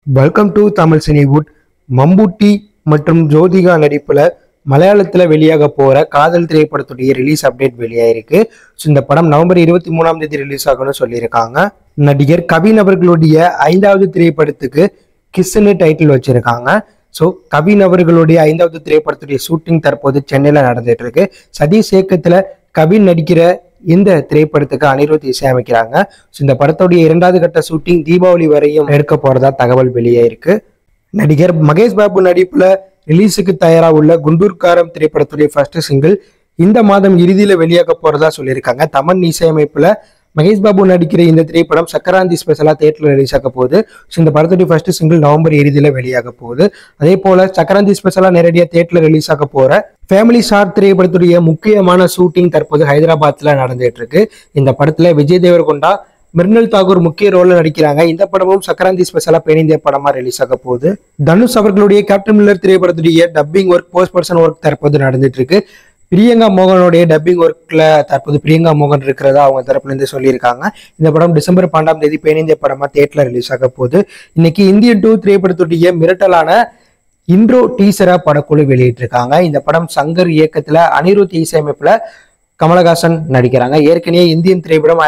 Welcome to Tamil cinewood. Mammootty மற்றும் ஜோதிகா நடிப்புல மலையாளத்துல வெளியாக போற காதல் திரைப்படத்துடைய ரிலீஸ் அப்டேட் வெளியாயிருக்கு. ஸோ இந்த படம் நவம்பர் 23 ரிலீஸ் ஆகும்னு சொல்லியிருக்காங்க. நடிகர் கவின் அவர்களுடைய 5வது திரைப்படத்துக்கு கிஸ்ன்னு டைட்டில் வச்சிருக்காங்க. ஸோ கவின் அவர்களுடைய 5வது திரைப்படத்துடைய ஷூட்டிங் தற்போது சென்னையில நடந்துட்டு இருக்கு. சதீஷ் இயக்கத்துல கவின் நடிக்கிற இந்த திரைப்படத்துக்கு அனிருத் இசையமைக்கிறாங்க. ஸோ இந்த படத்துடைய 2வது கட்ட ஷூட்டிங் தீபாவளி வரையும் எடுக்க போறதா தகவல் வெளியாயிருக்கு. நடிகர் மகேஷ் பாபு நடிப்புல ரிலீஸுக்கு தயாரா உள்ள குண்டூர்காரம் திரைப்படத்துடைய ஃபர்ஸ்ட் சிங்கிள் இந்த மாதம் இறுதியில வெளியாக போறதா சொல்லியிருக்காங்க. தமன் இசையமைப்புல மகேஷ் பாபு நடிக்கிற இந்த திரைப்படம் சக்கராந்தி ஸ்பெஷலா தியேட்டர்ல ரிலீஸ் ஆக போகுது. ஸோ இந்த படத்துடைய ஃபர்ஸ்ட் சிங்கிள் நவம்பர் இறுதியில வெளியாக போகுது. அதே போல சக்கராந்தி ஸ்பெஷலா நேரடியாக தியேட்டர்ல ரிலீஸ் ஆக போற ஃபேமிலி ஷார்ட் திரைப்படத்துடைய முக்கியமான ஷூட்டிங் தற்போது ஹைதராபாத்ல நடந்துட்டு இருக்கு. இந்த படத்துல விஜய் தேவர்கொண்டா, மிர்னல் தாகூர் முக்கிய ரோல்ல நடிக்கிறாங்க. இந்த படமும் சக்கராந்தி ஸ்பெஷலா பேனிந்திய படமா ரிலீஸ் ஆக போகுது. தனுஷ் அவர்களுடைய கேப்டன் மில்லர் திரைப்படத்துடைய dubbing work, post production work தற்போது நடந்துட்டு இருக்கு. பிரியங்கா மோகனுடைய டப்பிங் ஒர்க்ல தற்போது பிரியங்கா மோகன் இருக்கிறதா அவங்க தரப்புல இருந்து சொல்லியிருக்காங்க. இந்த படம் டிசம்பர் 12 பேனிந்திய படமா தியேட்டர்ல ரிலீஸ் ஆக போகுது. இன்னைக்கு இந்தியன் 2 திரைப்படத்துடைய மிரட்டலான இன்ட்ரோ டீசரா படக்குழு வெளியிட்டிருக்காங்க. இந்த படம் சங்கர் இயக்கத்துல அனிருத் இசையமைப்புல கமலஹாசன் நடிக்கிறாங்க. ஏற்கனவே இந்தியன் திரைப்படம்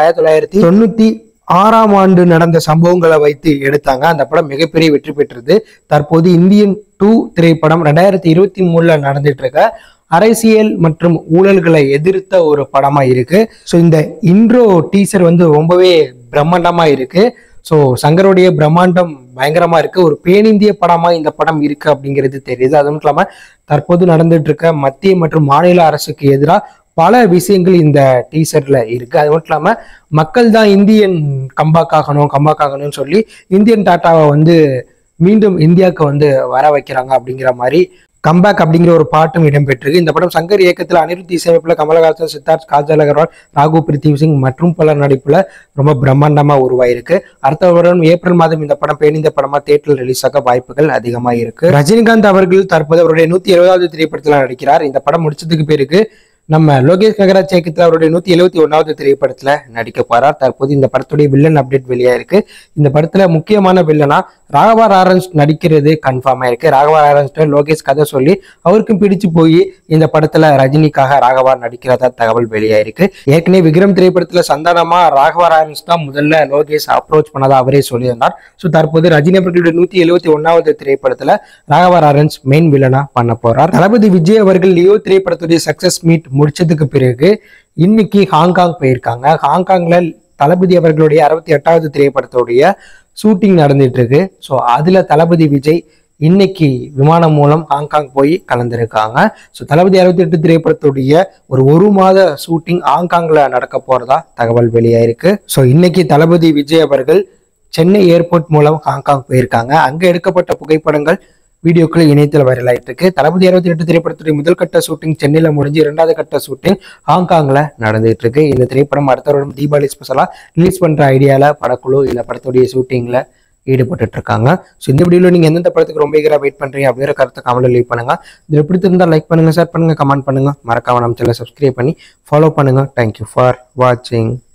1996 நடந்த சம்பவங்களை வைத்து எடுத்தாங்க. அந்த படம் மிகப்பெரிய வெற்றி பெற்றது. தற்போது இந்தியன் 2 திரைப்படம் 2023 நடந்துட்டு இருக்க அரசியல் மற்றும் ஊழல்களை எதிர்த்த ஒரு படமா இருக்கு. ஸோ இந்த இன்ட்ரோ டீசர் ரொம்பவே பிரம்மாண்டமா இருக்கு. ஸோ சங்கருடைய பிரம்மாண்டம் பயங்கரமா இருக்கு. ஒரு பேனிந்திய படமா இந்த படம் இருக்கு அப்படிங்கிறது தெரியுது. அது மட்டும் இல்லாம தற்போது நடந்துட்டு இருக்க மத்திய மற்றும் மாநில அரசுக்கு எதிராக பல விஷயங்கள் இந்த டீசர்ல இருக்கு. அது மட்டும் இல்லாம மக்கள் தான் இந்தியன் கம்பேக் ஆகணும்னு சொல்லி இந்தியன் டாட்டாவை மீண்டும் இந்தியாவுக்கு வர வைக்கிறாங்க அப்படிங்கிற மாதிரி கம்பேக் அப்படிங்கிற ஒரு பாட்டும் இடம்பெற்றிருக்கு. இந்த படம் சங்கர் இயக்கத்தில் அனிருத் இசையமைப்புல கமலஹாசன், சித்தார்த், காஜல் அகர்வால், ராகு பிரித்திவ் சிங் மற்றும் பலர் நடிப்புல ரொம்ப பிரம்மாண்டமா உருவாயிருக்கு. அடுத்த வருடம் ஏப்ரல் மாதம் இந்த படம் பேனிந்த படமா தியேட்டரில் ரிலீஸ் ஆக வாய்ப்புகள் அதிகமா இருக்கு. ரஜினிகாந்த் அவர்கள் தற்போது அவருடைய 170வது திரைப்படத்துல நடிக்கிறார். இந்த படம் முடிச்சதுக்கு பிறகு நம்ம லோகேஷ் கனகராஜ் இயக்கத்தில் அவருடைய 171வது திரைப்படத்துல நடிக்க போறார். தற்போது இந்த படத்துடைய வில்லன் அப்டேட் வெளியாயிருக்கு. இந்த படத்துல முக்கியமான வில்லனா ராகவா லாரன்ஸ் நடிக்கிறது கன்ஃபார்ம் ஆயிருக்கு. ராகவா லாரன்ஸ் லோகேஷ் கதை சொல்லி அவருக்கும் பிடிச்சு போய் இந்த படத்துல ரஜினிக்காக ராகவா நடிக்கிறதா தகவல் வெளியாயிருக்கு. ஏற்கனவே விக்ரம் திரைப்படத்துல சந்தானமா ராகவா லாரன்ஸ் தான் முதல்ல லோகேஷ் அப்ரோச் பண்ணதா அவரே சொல்லியிருந்தார். ஸோ தற்போது ரஜினி அவர்களுடைய 171வது திரைப்படத்துல ராகவா லாரன்ஸ் மெயின் வில்லனா பண்ண போறார். தளபதி விஜய் அவர்கள் லியோ திரைப்படத்துடைய சக்சஸ் மீட் முடிச்சதுக்கு பிறகு இன்னைக்கு ஹாங்காங் போயிருக்காங்க. ஹாங்காங்ல தளபதி அவர்களுடைய 68வது திரைப்படத்துடைய ஷூட்டிங் நடந்துட்டு இருக்கு. ஸோ அதுல தளபதி விஜய் இன்னைக்கு விமானம் மூலம் ஹாங்காங் போய் கலந்துருக்காங்க. ஸோ தளபதி 68 திரைப்படத்துடைய ஒரு மாத ஷூட்டிங் ஹாங்காங்ல நடக்க போறதா தகவல் வெளியாயிருக்கு. ஸோ இன்னைக்கு தளபதி விஜய் அவர்கள் சென்னை ஏர்போர்ட் மூலம் ஹாங்காங் போயிருக்காங்க. அங்க எடுக்கப்பட்ட புகைப்படங்கள், வீடியோக்கள் இணையத்தில் வைரல் ஆயிட்டு இருக்கு. தளபதி 68 திரைப்படத்துடைய முதல் கட்ட ஷூட்டிங் சென்னையில முடிஞ்சு 2வது கட்ட ஷூட்டிங் ஹாங்காங்ல நடந்துட்டு இருக்கு. இந்த திரைப்படம் அடுத்த வருடம் தீபாவளி ஸ்பெஷலா ரிலீஸ் பண்ற ஐடியால படக்குழு இந்த படத்துடைய ஷூட்டிங்ல ஈடுபட்டு இருக்காங்க. ஸோ இந்த வீடியோல நீங்க எந்தெந்த படத்துக்கு ரொம்ப ஈகரா வெயிட் பண்றீங்க அப்படிங்கிற கருத்தை கமெண்ட்ல லீவ் பண்ணுங்க. இது பிடித்திருந்தா லைக் பண்ணுங்க, ஷேர் பண்ணுங்க, கமெண்ட் பண்ணுங்க. மறக்காம நம்ம சேனலை சப்ஸ்கிரைப் பண்ணி ஃபாலோ பண்ணுங்க. தேங்க்யூ ஃபார் வாட்சிங்.